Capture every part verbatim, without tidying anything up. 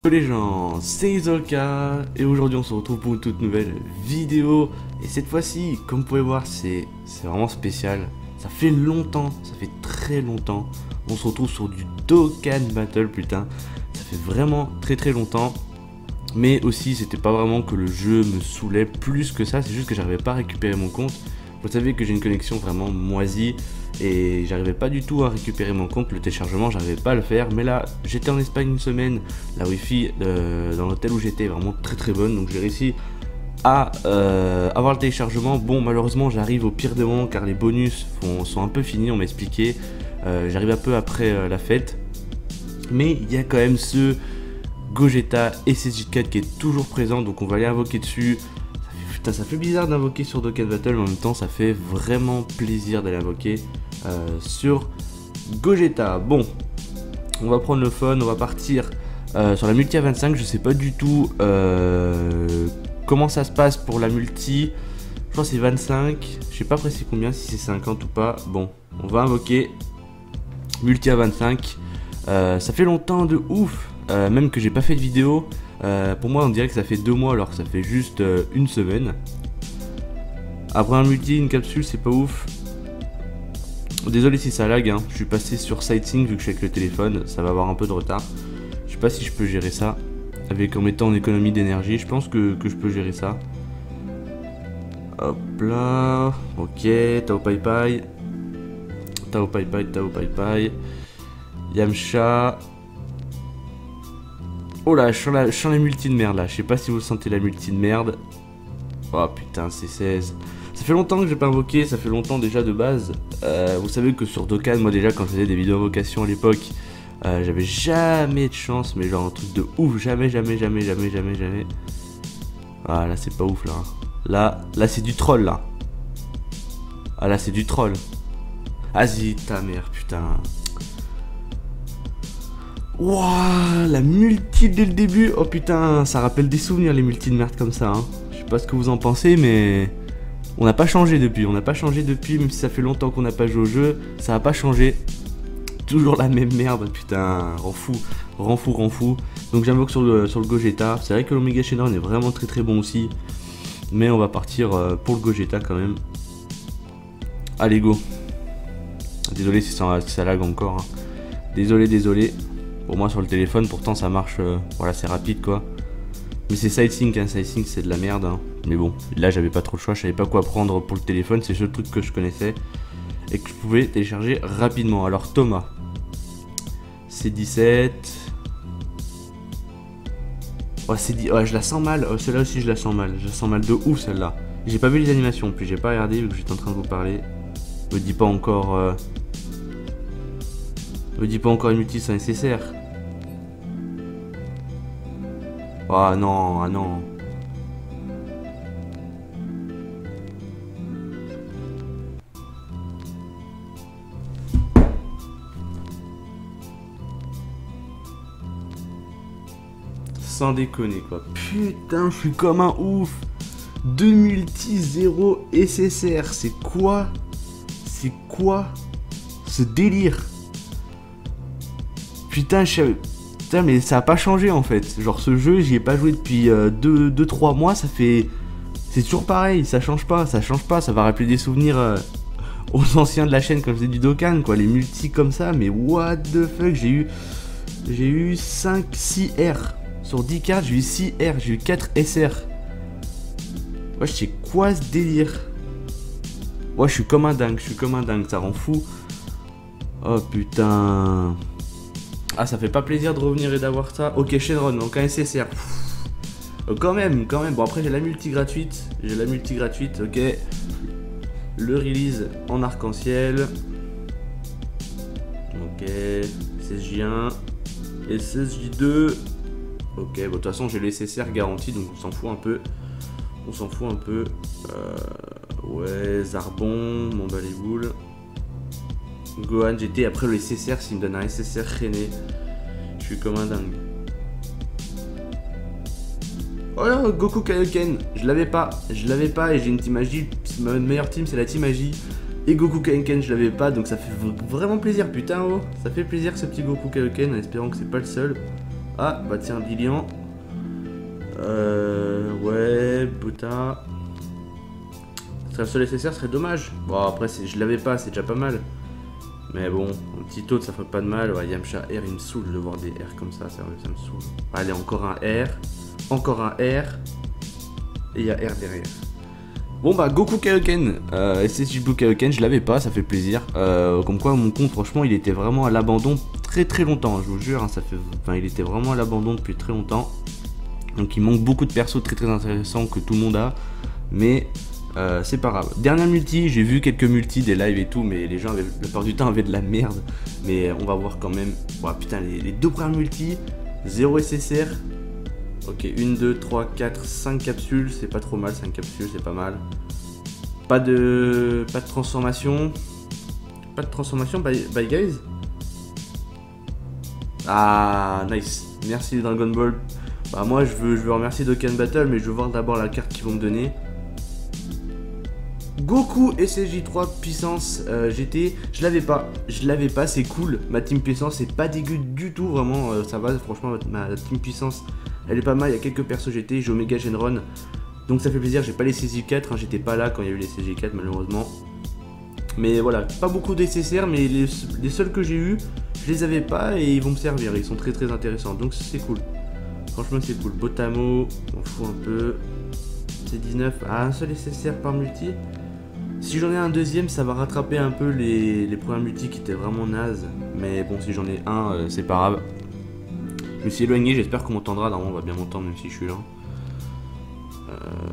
Salut les gens, c'est Isolka et aujourd'hui on se retrouve pour une toute nouvelle vidéo. Et cette fois-ci, comme vous pouvez voir, c'est vraiment spécial. Ça fait longtemps, ça fait très longtemps. On se retrouve sur du Dokkan Battle, putain. Ça fait vraiment très très longtemps. Mais aussi, c'était pas vraiment que le jeu me saoulait plus que ça, c'est juste que j'arrivais pas à récupérer mon compte. Vous savez que j'ai une connexion vraiment moisie et j'arrivais pas du tout à récupérer mon compte, le téléchargement j'arrivais pas à le faire. Mais là j'étais en Espagne une semaine, la wifi euh, dans l'hôtel où j'étais est vraiment très très bonne, donc j'ai réussi à euh, avoir le téléchargement. Bon, malheureusement j'arrive au pire des moments car les bonus font, sont un peu finis, on m'a expliqué. euh, J'arrive un peu après euh, la fête, mais il y a quand même ce Gogeta S S J quatre qui est toujours présent, donc on va aller invoquer dessus. Putain, ça fait bizarre d'invoquer sur Dokkan Battle, mais en même temps ça fait vraiment plaisir d'aller invoquer euh, sur Gogeta. Bon, on va prendre le fun, on va partir euh, sur la multi à vingt-cinq. Je sais pas du tout euh, comment ça se passe pour la multi. Je crois que c'est vingt-cinq, je sais pas précis combien, si c'est cinquante ou pas. Bon, on va invoquer multi à vingt-cinq. euh, Ça fait longtemps de ouf, euh, même que j'ai pas fait de vidéo. Euh, pour moi on dirait que ça fait deux mois alors que ça fait juste euh, une semaine. Après un multi, une capsule, c'est pas ouf. Désolé si ça lag, hein. Je suis passé sur Sightseeing vu que je suis avec le téléphone, ça va avoir un peu de retard. Je sais pas si je peux gérer ça avec en mettant en économie d'énergie, je pense que, que je peux gérer ça. Hop là, ok, Tao Pai Pai. Tao Pai Pai, Tao Pai Pai. Yamcha. Oh là, je sens la, je sens la multi de merde là, je sais pas si vous sentez la multi de merde. Oh putain, c'est seize. Ça fait longtemps que j'ai pas invoqué, ça fait longtemps déjà de base. Euh, vous savez que sur Dokkan, moi déjà quand je faisais des vidéos invocation à l'époque, euh, j'avais jamais de chance, mais genre un truc de ouf, jamais, jamais, jamais, jamais, jamais, jamais. Ah là c'est pas ouf là. Là, là c'est du troll là. Ah là c'est du troll. Vas-y ta mère, putain. Wouah, la multi dès le début. Oh putain, ça rappelle des souvenirs les multis de merde comme ça, hein. Je sais pas ce que vous en pensez, mais on n'a pas changé depuis, on n'a pas changé depuis, même si ça fait longtemps qu'on n'a pas joué au jeu, ça n'a pas changé. Toujours la même merde, putain, rend fou, rend fou, rend fou. Donc j'invoque sur le, sur le Gogeta. C'est vrai que l'Omega Shenron est vraiment très très bon aussi, mais on va partir pour le Gogeta quand même. Allez go. Désolé si ça, si ça lag encore, hein. Désolé, désolé. Pour moi sur le téléphone, pourtant ça marche, euh, voilà, c'est rapide quoi. Mais c'est Sightseeing, hein, Sightseeing c'est de la merde, hein. Mais bon, là j'avais pas trop le choix, je savais pas quoi prendre pour le téléphone, c'est le seul truc que je connaissais et que je pouvais télécharger rapidement. Alors Thomas, c'est dix-sept. Oh, c'est dit, ouais, je la sens mal, oh, celle-là aussi je la sens mal, je la sens mal de ouf celle-là. J'ai pas vu les animations, puis j'ai pas regardé vu que j'étais en train de vous parler. Me dis pas encore... Euh... Me dis pas encore une multi sans nécessaire. Ah non, ah non. Sans déconner quoi. Putain, je suis comme un ouf. deux multi, zéro S S R. C'est quoi? C'est quoi ce délire? Putain, je savais... Putain, mais ça a pas changé en fait. Genre ce jeu, j'y ai pas joué depuis deux trois mois, ça fait... C'est toujours pareil, ça change pas, ça change pas, ça va rappeler des souvenirs euh, aux anciens de la chaîne quand je faisais du Dokkan, quoi. Les multis comme ça, mais what the fuck, j'ai eu... J'ai eu cinq, six R. Sur dix cartes, j'ai eu six R, j'ai eu quatre S R. Ouais, je sais quoi ce délire? Ouais, je suis comme un dingue, je suis comme un dingue, ça rend fou. Oh putain... Ah, ça fait pas plaisir de revenir et d'avoir ça. Ok, Shenron, donc un S S R. Euh, quand même, quand même. Bon, après, j'ai la multi gratuite. J'ai la multi gratuite, ok. Le release en arc-en-ciel. Ok. S S J un. S S J deux. Ok, bon, de toute façon, j'ai le S S R garanti, donc on s'en fout un peu. On s'en fout un peu. Euh, ouais, Zarbon, mon bas les boules. Gohan G T, après le S S R, s'il me donne un S S R René, je suis comme un dingue. Oh là, Goku Kaioken, je l'avais pas, je l'avais pas et j'ai une team Agi, ma meilleure team c'est la team Agi. Et Goku Kaioken je l'avais pas, donc ça fait vraiment plaisir, putain oh. Ça fait plaisir ce petit Goku Kaioken en espérant que c'est pas le seul. Ah, bah tiens, Lilian. Euh, ouais, Bota. Le seul nécessaire serait dommage. Bon, après, je l'avais pas, c'est déjà pas mal. Mais bon, un petit autre, ça ferait pas de mal. Ouais, Yamcha R, il me saoule de voir des R comme ça, sérieux, ça me saoule. Allez, encore un R. Encore un R. Et il y a R derrière. Bon bah, Goku Kaioken, euh, S S J Blue Kaioken, je l'avais pas, ça fait plaisir. Euh, comme quoi, mon compte, franchement, il était vraiment à l'abandon très très longtemps, je vous jure. Hein, ça fait... Enfin, il était vraiment à l'abandon depuis très longtemps. Donc il manque beaucoup de persos très très intéressants que tout le monde a. Mais euh, c'est pas grave. Dernière multi, j'ai vu quelques multis, des lives et tout, mais les gens avaient, la plupart du temps avaient de la merde. Mais on va voir quand même. Bon, putain, les, les deux premières multis, zéro S S R. Ok, une, deux, trois, quatre, cinq capsules, c'est pas trop mal, cinq capsules, c'est pas mal. Pas de. Pas de transformation. Pas de transformation, bye, bye guys. Ah, nice. Merci Dragon Ball. Bah moi je veux, je veux remercier Dokkan Battle, mais je veux voir d'abord la carte qu'ils vont me donner. Goku S S J trois puissance euh, G T, je l'avais pas, je l'avais pas, c'est cool. Ma team puissance c'est pas dégueu du tout, vraiment, euh, ça va, franchement ma, ma team puissance elle est pas mal, il y a quelques persos G T, j'ai Omega Genron. Donc ça fait plaisir, j'ai pas les S S J quatre, hein, j'étais pas là quand il y a eu les S S J quatre malheureusement. Mais voilà, pas beaucoup de S S R, mais les, les seuls que j'ai eu, je les avais pas et ils vont me servir, ils sont très très intéressants, donc c'est cool. Franchement c'est cool. Botamo, on fout un peu. C'est dix-neuf. Ah, un seul S S R par multi. Si j'en ai un deuxième, ça va rattraper un peu les, les premiers multi qui étaient vraiment nazes. Mais bon, si j'en ai un, euh, c'est pas grave. Je me suis éloigné, j'espère qu'on m'entendra. Normalement, on va bien m'entendre même si je suis là. Euh,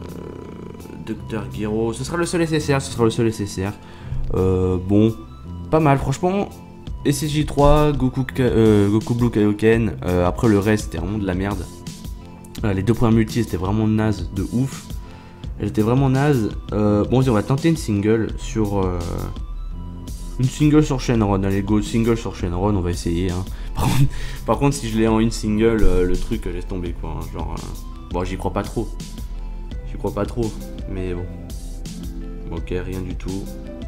Docteur Gero. Ce sera le seul S S R, ce sera le seul S S R. Euh, bon, pas mal, franchement. S S J trois, Goku, euh, Goku Blue Kaioken. Euh, après, le reste, c'était vraiment de la merde. Euh, les deux premiers multis, c'était vraiment naze de ouf. Elle était vraiment naze. Euh, bon, on va tenter une single sur. Euh, une single sur Shenron. Allez, go, single sur Shenron, on va essayer. Hein. Par, contre, par contre, si je l'ai en une single, euh, le truc laisse tomber quoi. Hein, genre. Euh, bon, j'y crois pas trop. J'y crois pas trop. Mais bon. Ok, rien du tout.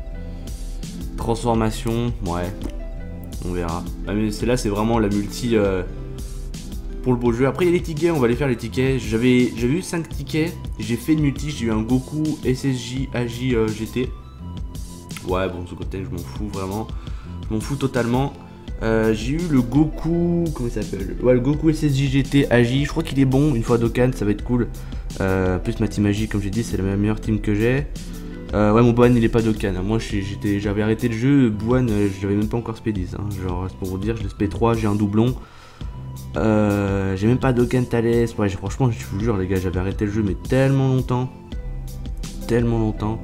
Transformation, ouais. On verra. Ah, mais c'est là, c'est vraiment la multi. Euh, Pour le beau jeu. Après il y a les tickets, on va aller faire les tickets. J'avais eu cinq tickets, j'ai fait une multi, j'ai eu un Goku S S J A J euh, G T. Ouais bon ce côté je m'en fous vraiment. Je m'en fous totalement. Euh, j'ai eu le Goku. Comment il s'appelle? Ouais le Goku S S J G T A J. Je crois qu'il est bon une fois Dokkan, ça va être cool. Euh, plus ma team A J comme j'ai dit c'est la meilleure team que j'ai. Euh, ouais mon Buan il est pas Dokkan. Moi j'avais arrêté le jeu, Buan euh, je l'avais même pas encore spédis. Hein. Genre c'est pour vous dire, je l'ai spé trois, j'ai un doublon. Euh, j'ai même pas Dokkan Thales. Ouais, franchement, je vous jure, les gars, j'avais arrêté le jeu, mais tellement longtemps. Tellement longtemps.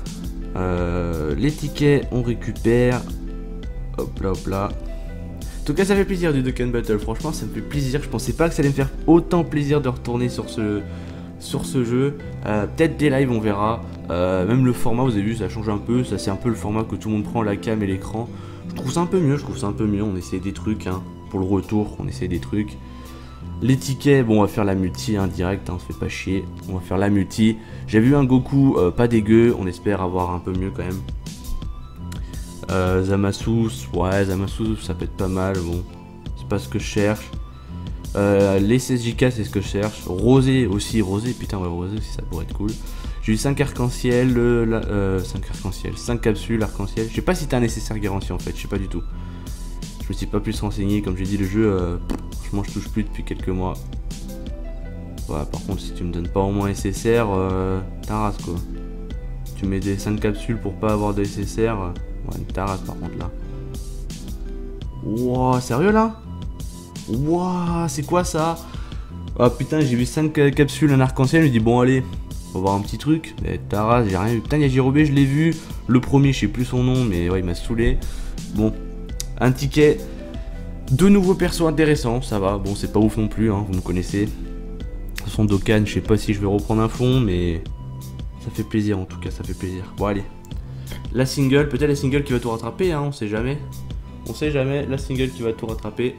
Euh, les tickets, on récupère. Hop là, hop là. En tout cas, ça fait plaisir du Dokkan Battle. Franchement, ça me fait plaisir. Je pensais pas que ça allait me faire autant plaisir de retourner sur ce, sur ce jeu. Euh, Peut-être des lives, on verra. Euh, même le format, vous avez vu, ça change un peu. Ça, c'est un peu le format que tout le monde prend, la cam et l'écran. Je trouve ça un peu mieux. Je trouve ça un peu mieux. On essaie des trucs, hein. Pour le retour, on essaie des trucs. Les tickets, bon, on va faire la multi hein, direct, hein, on se fait pas chier. On va faire la multi. J'ai vu un Goku euh, pas dégueu, on espère avoir un peu mieux quand même. Euh, Zamasu, ouais, Zamasu, ça peut être pas mal, bon. C'est pas ce que je cherche. Euh, les S S J K, c'est ce que je cherche. Rosé aussi, Rosé, putain, ouais, Rosé aussi, ça pourrait être cool. J'ai eu cinq arc-en-ciel, euh, cinq arc-en-ciel, cinq capsules arc-en-ciel. Je sais pas si t'as un nécessaire garantie en fait, je sais pas du tout. Je me suis pas plus renseigné, comme j'ai dit le jeu, euh, franchement je touche plus depuis quelques mois. Ouais, par contre si tu me donnes pas au moins S S R, euh, t'arrases quoi. Tu mets des cinq capsules pour pas avoir de S S R, euh, ouais t'arrases par contre là. Wouah, sérieux là? Wouah, c'est quoi ça? Ah putain, j'ai vu cinq capsules en arc-en-ciel, je me dis bon allez, on va voir un petit truc. Mais t'arrases, j'ai rien vu. Putain, il y a Jirobé, je l'ai vu. Le premier, je sais plus son nom, mais ouais, il m'a saoulé. Bon. Un ticket, deux nouveaux persos intéressants, ça va, bon c'est pas ouf non plus, hein, vous me connaissez. De toute façon Dokkan, je sais pas si je vais reprendre un fond, mais ça fait plaisir en tout cas, ça fait plaisir. Bon allez, la single, peut-être la single qui va tout rattraper, hein, on sait jamais. On sait jamais, la single qui va tout rattraper.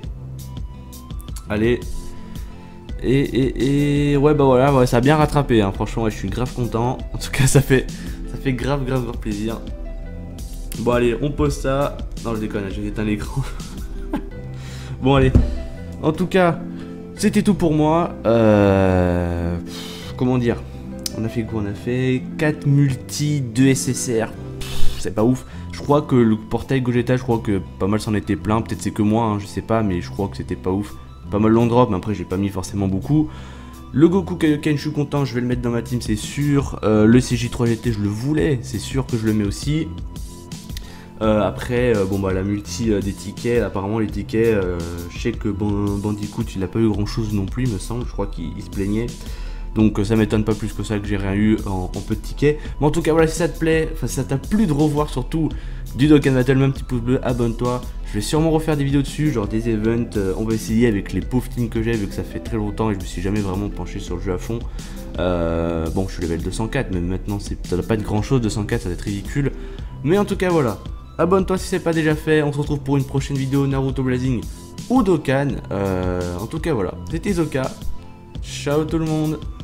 Allez. Et, et, et ouais bah voilà, ouais, ça a bien rattrapé, hein, franchement ouais, je suis grave content. En tout cas ça fait, ça fait grave grave grave plaisir. Bon allez, on pose ça. Non je déconne, j'ai éteint l'écran. Bon allez. En tout cas, C'était tout pour moi. Euh... Comment dire? On a fait quoi? On a fait quatre multi, deux S S R. C'est pas ouf. Je crois que le portail Gogeta, je crois que pas mal s'en était plein. Peut-être c'est que moi, hein, je sais pas, mais je crois que c'était pas ouf. Pas mal long drop, mais après j'ai pas mis forcément beaucoup. Le Goku Kaioken, je suis content, je vais le mettre dans ma team, c'est sûr. Euh, le C J trois G T, je le voulais, c'est sûr que je le mets aussi. Euh, après, euh, bon bah la multi euh, des tickets, apparemment les tickets, euh, je sais que Bandicoot il a pas eu grand chose non plus, il me semble, je crois qu'il se plaignait. Donc euh, ça m'étonne pas plus que ça que j'ai rien eu en, en peu de tickets. Mais en tout cas voilà, si ça te plaît, enfin si ça t'a plu de revoir surtout du Dokkan Battle, même petit pouce bleu, abonne-toi. Je vais sûrement refaire des vidéos dessus, genre des events, euh, on va essayer avec les pauvres teams que j'ai, vu que ça fait très longtemps et je me suis jamais vraiment penché sur le jeu à fond. Euh, bon, je suis level deux cent quatre, mais maintenant ça doit pas être grand chose, deux cent quatre ça va être ridicule. Mais en tout cas voilà, abonne-toi si c'est pas déjà fait, on se retrouve pour une prochaine vidéo Naruto Blazing ou Dokkan. Euh, en tout cas voilà, c'était Zoka, ciao tout le monde.